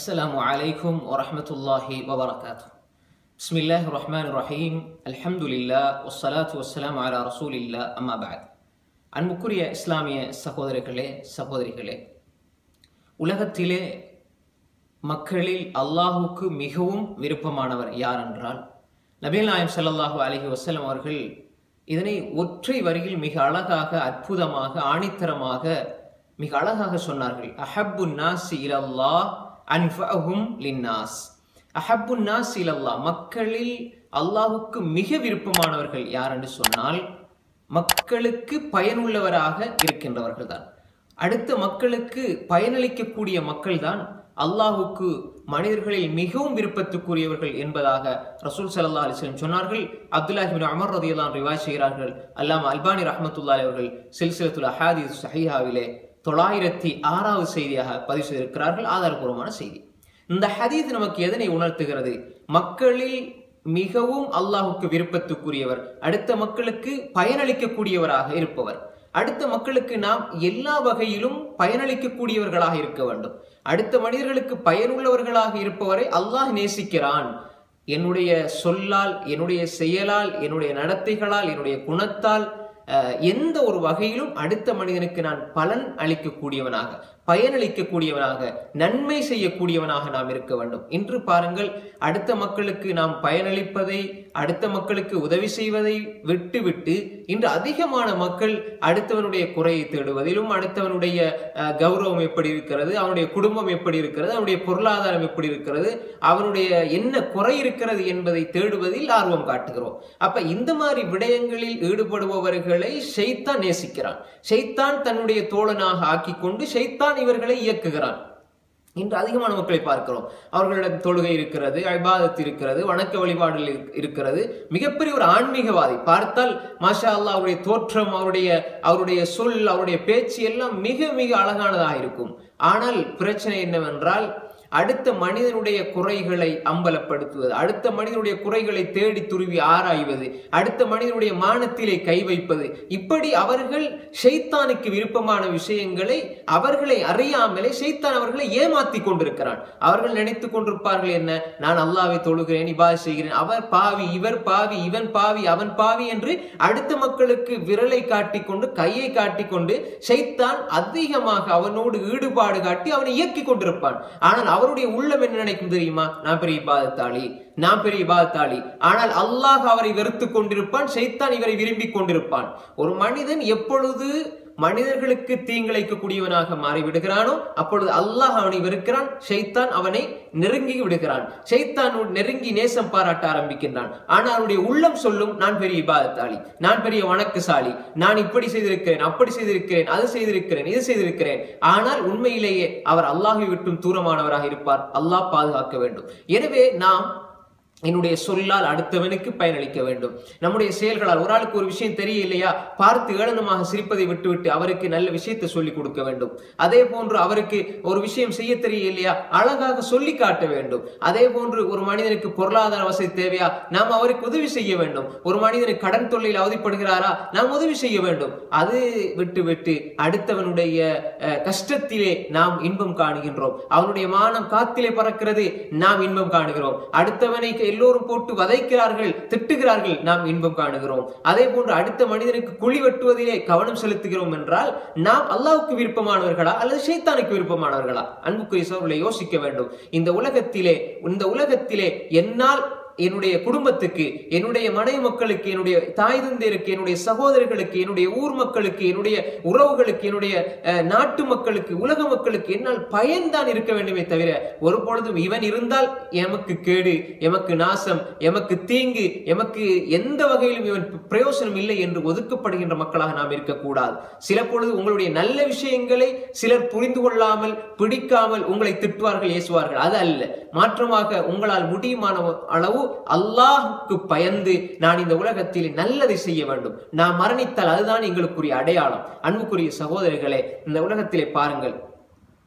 السلام عليكم ورحمة الله وبركاته. بسم الله الرحمن الرحيم. الحمد لله والصلاة والسلام على رسول الله. أما بعد. அன்புக்குரிய இஸ்லாமிய சகோதரர்களே சகோதரிகளே, உலகத்திலே மக்களில் அல்லாஹுக்கு மிகவும் விருப்பமானவர் யார் என்றால் நபிகள் நாயகம் ஸல்லல்லாஹு அலைஹி வஸல்லம் அவர்கள் இதனை ஒற்றை வரியில் மிக அழகாக, அற்புதமாக, ஆணித்தரமாக மிக அழகாக சொன்னார்கள். அஹப்புன் நாஸ் இலல்லாஹ் அன்ஃபஅஹும் லின்னாஸ். அஹப்புன் நாஸ் இலல்லாஹ், மக்களில் அல்லாஹுக்கு மிக விருப்பமானவர்கள் யார் என்று சொன்னால் மக்களுக்கு பயனுள்ளவராக இருக்கின்றவர்கள் தான். அடுத்த மக்களுக்கு பயனளிக்கக்கூடிய மக்கள் தான் அல்லாஹுக்கு மனிதர்களில் மிகவும் விருப்பத்துக்குரியவர்கள் என்பதாக ரசூல் ஸல்லல்லாஹு அலைஹி வஸல்லம் சொன்னார்கள். அப்துல்லாஹ் இப்னு உமர் ரலியல்லாஹு அன்ஹு ரிவாயத் செய்கிறார்கள். அல்லாமா அல்பானி ரஹ்மத்துல்லாஹி அவர்கள் சில்சிலத்துல் அஹாதீஸ் ஸஹீஹாவிலே 906வது செய்தியாக பதிவு செய்திருக்கிறார்கள். ஆதாரபூர்வமான செய்தி. இந்த ஹதீஸ் நமக்கு எதனை உணர்த்துகிறது? மக்களில் மிகவும் அல்லாஹுக்கு விருப்பத்துக்குரியவர், அடுத்த மக்களுக்கு பயனளிக்கக்கூடியவராக இருப்பவர். அடுத்த மக்களுக்கு நாம் எல்லா வகையிலும் பயனளிக்கக்கூடியவர்களாக இருக்க வேண்டும். அடுத்த மனிதர்களுக்கு பயனுள்ளவர்களாக இருப்பவரை அல்லாஹ் நேசிக்கிறான். என்னுடைய சொல்லால், என்னுடைய செயலால், என்னுடைய நடத்தைகளால், என்னுடைய குணத்தால் எந்த ஒரு வகையிலும் அடுத்த மனிதனுக்கு நான் பலன் அளிக்கக்கூடியவனாக, பயனளிக்கக்கூடியவனாக, நன்மை செய்யக்கூடியவனாக நாம் இருக்க வேண்டும். இன்று பாருங்கள், அடுத்த மக்களுக்கு நாம் பயனளிப்பதை, அடுத்த மக்களுக்கு உதவி செய்வதை விட்டுவிட்டு இன்று அதிகமான மக்கள் அடுத்தவனுடைய குறையை தேடுவதிலும், அடுத்தவனுடைய கௌரவம் எப்படி இருக்கிறது, அவனுடைய குடும்பம் எப்படி இருக்கிறது, அவனுடைய பொருளாதாரம் எப்படி இருக்கிறது, அவனுடைய என்ன குறை இருக்கிறது என்பதை தேடுவதில் ஆர்வம் காட்டுகிறோம். அப்ப இந்த மாதிரி விடயங்களில் ஈடுபடுபவர்களை ஷைத்தான் நேசிக்கிறான். ஷைத்தான் தன்னுடைய தோழனாக ஆக்கி கொண்டு ஷைத்தான் இவர்களை இயக்குகிறான். இன்று அதிகமான மக்களை பார்க்கிறோம். அவர்களிடம் தொழுகை இருக்கிறது, இபாதத் இருக்கிறது, வணக்க வழிபாடுகள் இருக்கிறது. மிகப்பெரிய ஒரு ஆன்மீகவாதி பார்த்தால் மாஷா அல்லாஹ், அவருடைய தோற்றம், அவருடைய சொல், அவருடைய பேச்சு எல்லாம் மிக மிக அழகானதாக இருக்கும். ஆனால் பிரச்சனை என்னவென்றால் அடுத்த மனிதனுடைய குறைகளை அம்பலப்படுத்துவது, அடுத்த மனிதனுடைய குறைகளை தேடி துருவி ஆராய்வது, அடுத்த மனிதனுடைய மானத்திலே கை வைப்பது, இப்படி அவர்கள் ஷைத்தானுக்கு விருப்பமான விஷயங்களை அவர்களை அறியாமலே ஷைத்தான் அவர்களை ஏமாத்தி கொண்டிருக்கிறான். அவர்கள் நினைத்துக் கொண்டிருப்பார்கள், என்ன, நான் அல்லாஹ்வை தொழுகிறேன், இபாதத் செய்கிறேன், அவர் பாவி, இவர் பாவி, இவன் பாவி, அவன் பாவி என்று அடுத்த மக்களுக்கு விரலை காட்டிக்கொண்டு, கையை காட்டிக்கொண்டு ஷைத்தான் அதிகமாக அவனோடு ஈடுபாடு காட்டி அவனை இயக்கி கொண்டிருப்பான். ஆனால் அவருடைய உள்ளம் என்ன நினைக்கும் தெரியுமா? நான் பெரிய இபாதத்தாளி, நான் பெரிய இபாதத்தாளி. ஆனால் அல்லாஹ் அவரை வெறுத்துக் கொண்டிருப்பான், ஷைத்தான் இவரை விரும்பி கொண்டிருப்பான். ஒரு மனிதன் எப்பொழுது மனிதர்களுக்கு தீங்கிழைக்கக்கூடியவனாக மாறிவிடுகிறானோ அப்பொழுது அல்லாஹ் அவனை வெறுக்கிறான், ஷைத்தான் அவனை நெருங்கி விடுகிறான். ஷைத்தான் நெருங்கி நேசம் பாராட்ட ஆரம்பிக்கின்றான். ஆனால் அவருடைய உள்ளம் சொல்லும், நான் பெரிய இபாதத்தாளி, நான் பெரிய வணக்கசாலி, நான் இப்படி செய்திருக்கிறேன், அப்படி செய்திருக்கிறேன், அது செய்திருக்கிறேன், இது செய்திருக்கிறேன். ஆனால் உண்மையிலேயே அவர் அல்லாஹை விட்டும் தூரமானவராக இருப்பார். அல்லாஹ் பாதுகாக்க வேண்டும். எனவே நாம் என்னுடைய சொல்லால் அடுத்தவனுக்கு பயனளிக்க வேண்டும். நம்முடைய செயல்களால், ஒரு ஆளுக்கு ஒரு விஷயம் தெரியலையா, பார்த்து ஏளனமாக சிரிப்பதை விட்டுவிட்டு அவருக்கு நல்ல விஷயத்தை சொல்லிக் கொடுக்க வேண்டும். அதே போன்று அவருக்கு ஒரு விஷயம் செய்ய தெரியலையா, அழகாக சொல்லி காட்ட வேண்டும். அதே போன்று ஒரு மனிதனுக்கு பொருளாதார வசதி தேவையா, நாம் அவருக்கு உதவி செய்ய வேண்டும். ஒரு மனிதனுக்கு கடன் தொல்லையில் அவதிப்படுகிறாரா, நாம் உதவி செய்ய வேண்டும். அது விட்டு அடுத்தவனுடைய கஷ்டத்திலே நாம் இன்பம் காணுகின்றோம். அவனுடைய மானம் காத்திலே பறக்கிறது, நாம் இன்பம் காணுகிறோம். அடுத்தவனை எல்லோரும் போட்டு வதைக்கிறார்கள், திட்டுகிறார்கள், நாம் இன்பம் காணுகிறோம். அதே போன்று அடுத்த மனிதனுக்கு குழி வெட்டுவதிலே கவனம் செலுத்துகிறோம் என்றால் நாம் அல்லாஹ்வுக்கு விருப்பமானவர்களா அல்லது ஷைத்தானுக்கு விருப்பமானவர்களா? அன்புக்குரிய சகோதரர்களை யோசிக்க வேண்டும். இந்த உலகத்திலே என்னால் என்னுடைய குடும்பத்துக்கு, என்னுடைய மனைவி மக்களுக்கு, என்னுடைய தாய் தந்தையருக்கு, என்னுடைய சகோதரர்களுக்கு, என்னுடைய ஊர் மக்களுக்கு, என்னுடைய உறவுகளுக்கு, என்னுடைய நாட்டு மக்களுக்கு, உலக மக்களுக்கு என்னால் பயன்தான் இருக்க வேண்டுமே தவிர ஒரு பொழுதும் இவன் இருந்தால் எமக்கு கேடு, எமக்கு நாசம், எமக்கு தீங்கு, எமக்கு எந்த வகையிலும் இவன் பிரயோசனம் இல்லை என்று ஒதுக்கப்படுகின்ற மக்களாக நாம் இருக்கக்கூடாது. சில பொழுது உங்களுடைய நல்ல விஷயங்களை சிலர் புரிந்து கொள்ளாமல், பிடிக்காமல் உங்களை திட்டுவார்கள், ஏசுவார்கள். அது அல்ல. மாற்றமாக உங்களால் முடியுமான அளவு அல்லாஹ்வுக்கு பயந்து நான் இந்த உலகத்தில் நல்லதை செய்ய வேண்டும். நான் மரணித்தால் அதுதான் எங்களுக்குரிய அடையாளம். அன்புக்குரிய சகோதரர்களே, இந்த உலகத்திலே பாருங்கள்,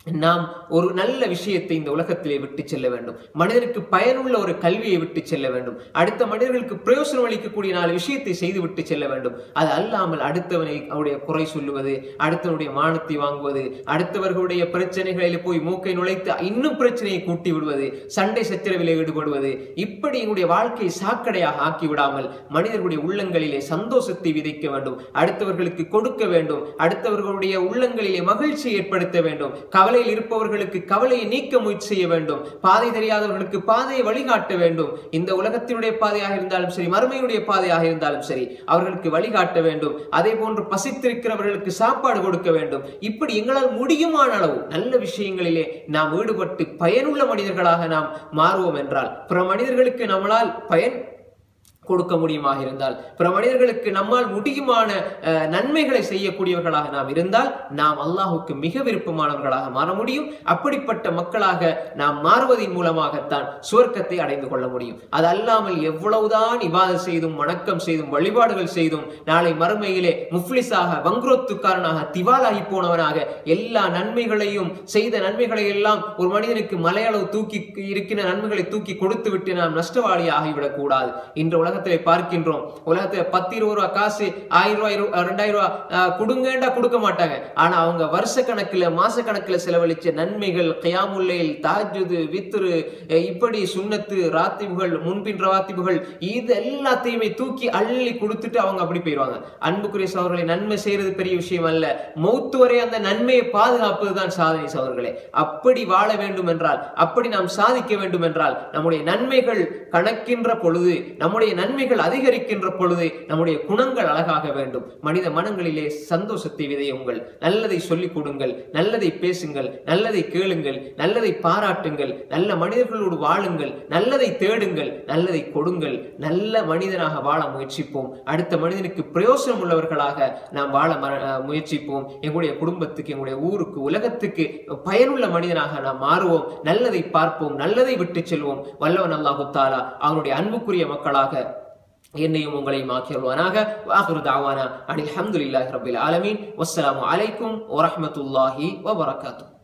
நாம் ஒரு நல்ல விஷயத்தை இந்த உலகத்திலே விட்டு செல்ல வேண்டும். மனிதனுக்கு பயனுள்ள ஒரு கல்வியை விட்டு செல்ல வேண்டும். அடுத்த மனிதர்களுக்கு பிரயோசனம் அளிக்கக்கூடிய 4 விஷயத்தை செய்து விட்டு செல்ல வேண்டும். அது அல்லாமல் அடுத்தவனை அவருடைய குறை சொல்லுவது, அடுத்தவனுடைய மானத்தை வாங்குவது, அடுத்தவர்களுடைய பிரச்சனைகளில் போய் மூக்கை நுழைத்து இன்னும் பிரச்சனையை கூட்டி விடுவது, சண்டை சச்சரவிலே ஈடுபடுவது, இப்படி எங்களுடைய வாழ்க்கையை சாக்கடையாக ஆக்கி விடாமல் மனிதர்களுடைய உள்ளங்களிலே சந்தோஷத்தை விதைக்க வேண்டும். அடுத்தவர்களுக்கு கொடுக்க வேண்டும். அடுத்தவர்களுடைய உள்ளங்களிலே மகிழ்ச்சியை ஏற்படுத்த வேண்டும். கவலையில் இருப்பவர்களுக்கு கவலையை நீக்க முயற்சி செய்ய வேண்டும். பாதை தெரியாதவர்களுக்கு பாதையை வழிகாட்ட வேண்டும். இந்த உலகத்தினுடைய பாதையாக இருந்தாலும் சரி, மறுமையுடைய பாதையாக இருந்தாலும் சரி, அவர்களுக்கு வழிகாட்ட வேண்டும். அதே போன்று பசித்திருக்கிறவர்களுக்கு சாப்பாடு கொடுக்க வேண்டும். இப்படி எங்களால் முடியுமான அளவு நல்ல விஷயங்களிலே நாம் ஈடுபட்டு பயனுள்ள மனிதர்களாக நாம் மாறுவோம் என்றால், பிற மனிதர்களுக்கு நம்மளால் பயன் கொடுக்க முடியுமாக இருந்தால், பிற மனிதர்களுக்கு நம்மால் முடியுமான நன்மைகளை செய்யக்கூடியவர்களாக நாம் இருந்தால், நாம் அல்லாஹுக்கு மிக விருப்பமானவர்களாக மாற முடியும். அப்படிப்பட்ட மக்களாக நாம் மாறுவதன் மூலமாகத்தான் சுவர்க்கத்தை அடைந்து கொள்ள முடியும். அது அல்லாமல் எவ்வளவுதான் இபாதத் செய்தும் வணக்கம் செய்தும் வழிபாடுகள் செய்தும் நாளை மறுமையிலே முஃப்லிஸாக, வங்குரோத்துக்காரனாக, திவாலாகி போனவனாக எல்லா நன்மைகளையும் செய்த நன்மைகளை எல்லாம் ஒரு மனிதனுக்கு மலையளவு தூக்கி இருக்கிற நன்மைகளை தூக்கி கொடுத்து விட்டு நாம் நஷ்டவாளி ஆகிவிடக் கூடாது. இன்று உலகத்திலே பார்க்கின்றோம். உலகத்துல 10, 20 ரூபாய் காசு, 1000 ரூபாய், 2000 ரூபாய் கொடுங்கண்டா கொடுக்க மாட்டாங்க. ஆனா அவங்க வருஷ கணக்குல, மாச கணக்குல செலவழிச்ச நன்மைகள், கியாமுல் லைல், தஹஜ்ஜுத், வித்ரு, இப்படி சுன்னத்து, ராத்திபுகள், முன்பின் ரவாத்திபுகள், இது எல்லாத்தையுமே தூக்கி அள்ளி கொடுத்துட்டு அவங்க அப்படி போயிடுவாங்க. அன்புக்குரிய சகோதரர்களை, நன்மை செய்யறது பெரிய விஷயம் அல்ல, மௌத்து வரை அந்த நன்மையை பாதுகாப்பதுதான் சாதனை சகோதரர்களே. அப்படி வாழ வேண்டும் என்றால், அப்படி நாம் சாதிக்க வேண்டும் என்றால், நம்முடைய நன்மைகள் கணக்கின்ற பொழுது, நம்முடைய நன்மைகள் அதிகரிக்கின்ற பொழுது நம்முடைய குணங்கள் அழகாக வேண்டும். மனித மனங்களிலே சந்தோஷத்தை விதையுங்கள். நல்லதை சொல்லிக் கொடுங்கள், நல்லதை பேசுங்கள், நல்லதை கேளுங்கள், நல்லதை பாராட்டுங்கள், நல்ல மனிதர்களோடு வாழுங்கள், நல்லதை தேடுங்கள், நல்லதை கொடுங்கள். நல்ல மனிதனாக வாழ முயற்சிப்போம். அடுத்த மனிதனுக்கு பிரயோசனம் உள்ளவர்களாக நாம் வாழ முயற்சிப்போம். எங்களுடைய குடும்பத்துக்கு, எங்களுடைய ஊருக்கு, உலகத்துக்கு பயனுள்ள மனிதனாக நாம் மாறுவோம். நல்லதை பார்ப்போம், நல்லதை விட்டு செல்வோம். வல்லவன் அல்லாஹு தஆலா அவனுடைய அன்புக்குரிய மக்களாக என்னையும் உங்களையும் ஆக்கியருள்வானாக. வாஹிரு தஅவானா அனில் ஹம்துலில்லாஹி ரப்பில் ஆலமீன். வஸ்ஸலாமு அலைக்கும் வரஹ்மத்துல்லாஹி வபரகாத்துஹு.